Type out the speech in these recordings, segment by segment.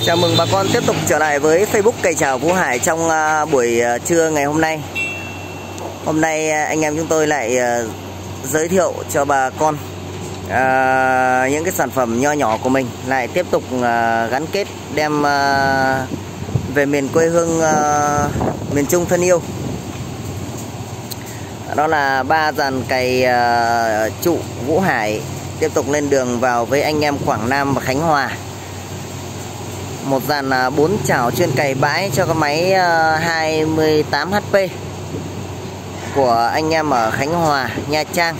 Chào mừng bà con tiếp tục trở lại với Facebook Cày Chảo Vũ Hải trong buổi trưa ngày hôm nay. Hôm nay anh em chúng tôi lại giới thiệu cho bà con những cái sản phẩm nho nhỏ của mình, lại tiếp tục gắn kết đem về miền quê hương miền Trung thân yêu. Đó là 3 dàn cày trụ Vũ Hải tiếp tục lên đường vào với anh em Quảng Nam và Khánh Hòa. Một dàn 4 chảo chuyên cày bãi cho cái máy 28 HP của anh em ở Khánh Hòa, Nha Trang.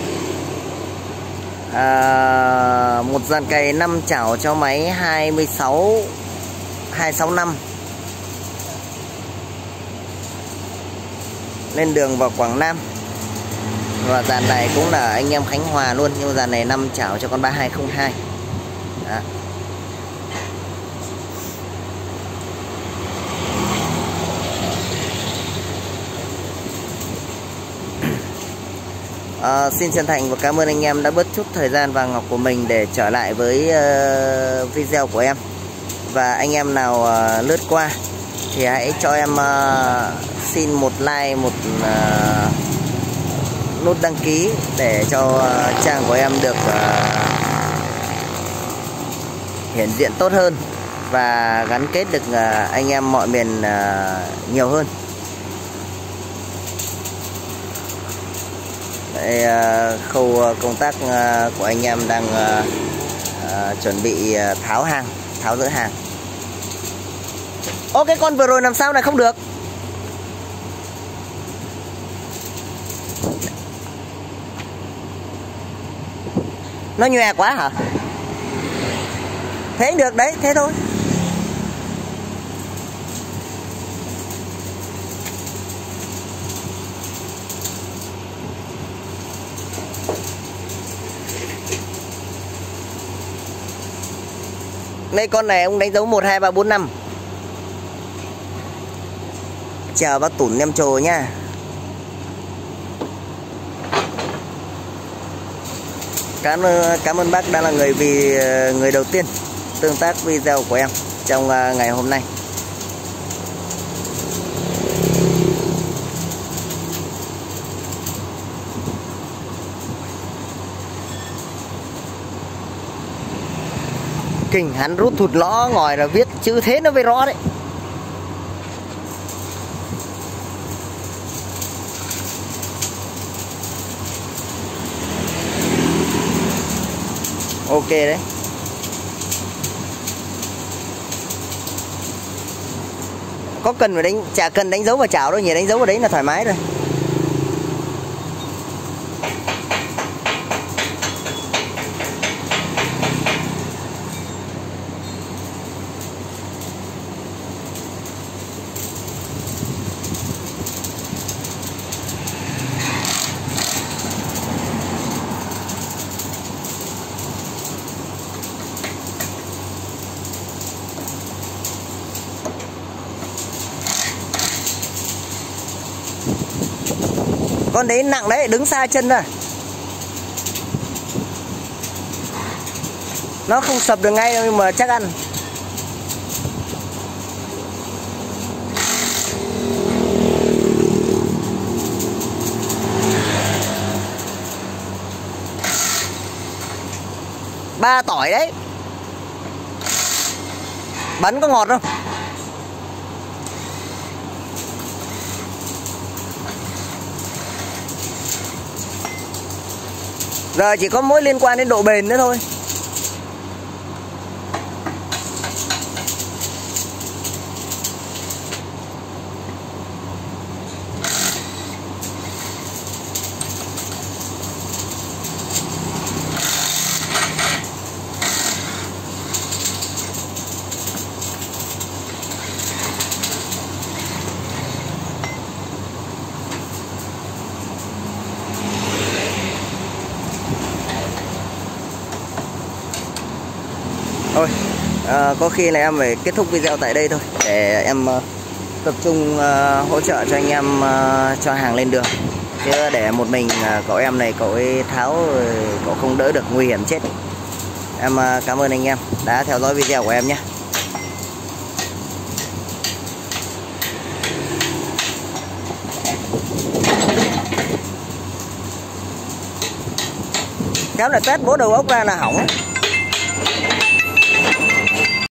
Một dàn cày 5 chảo cho máy 265 lên đường vào Quảng Nam. Và dàn này cũng là anh em Khánh Hòa luôn, nhưng dàn này 5 chảo cho con 3202. Đó. Xin chân thành và cảm ơn anh em đã bớt chút thời gian vàng ngọc của mình để trở lại với video của em. Và anh em nào lướt qua thì hãy cho em xin một like, một nút đăng ký để cho trang của em được hiển diện tốt hơn và gắn kết được anh em mọi miền nhiều hơn. Đây, khâu công tác của anh em đang chuẩn bị tháo hàng, tháo dỡ hàng. Ô, cái con vừa rồi làm sao này không được? Nó nhòe quá hả? Thế được đấy, thế thôi. Đây, con này ông đánh dấu 1, 2, 3, 4, 5. Chào bác Tủn Nem Trồ nha. Cảm ơn bác đã là người đầu tiên tương tác video của em trong ngày hôm nay. Kinh, hắn rút thụt lõ ngòi là viết chữ thế nó mới rõ đấy. Ok đấy. Có cần phải chả cần đánh dấu vào chảo đâu nhỉ, đánh dấu vào đấy là thoải mái rồi. Con đấy nặng đấy, đứng xa chân ra. Nó không sập được ngay đâu, nhưng mà chắc ăn. Ba tỏi đấy. Bắn có ngọt không? Giờ chỉ có mỗi liên quan đến độ bền nữa thôi. Thôi, có khi là em phải kết thúc video tại đây thôi, để em tập trung hỗ trợ cho anh em cho hàng lên đường. Chứ để một mình cậu em này cậu ấy tháo, cậu không đỡ được, nguy hiểm chết. Em cảm ơn anh em đã theo dõi video của em nhé. khéo lại tét bố đầu ốc ra là hỏng.